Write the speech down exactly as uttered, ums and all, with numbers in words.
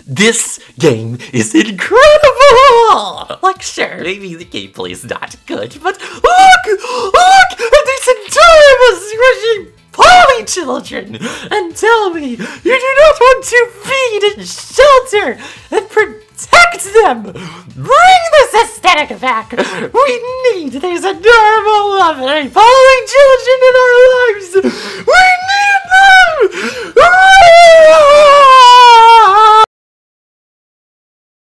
This game is incredible! Like, sure, maybe the gameplay is not good, but look! Look at these adorable squishy poly children! And tell me you do not want to feed and shelter and protect them! Bring this aesthetic back! We need these adorable, loving, poly children in our lives! We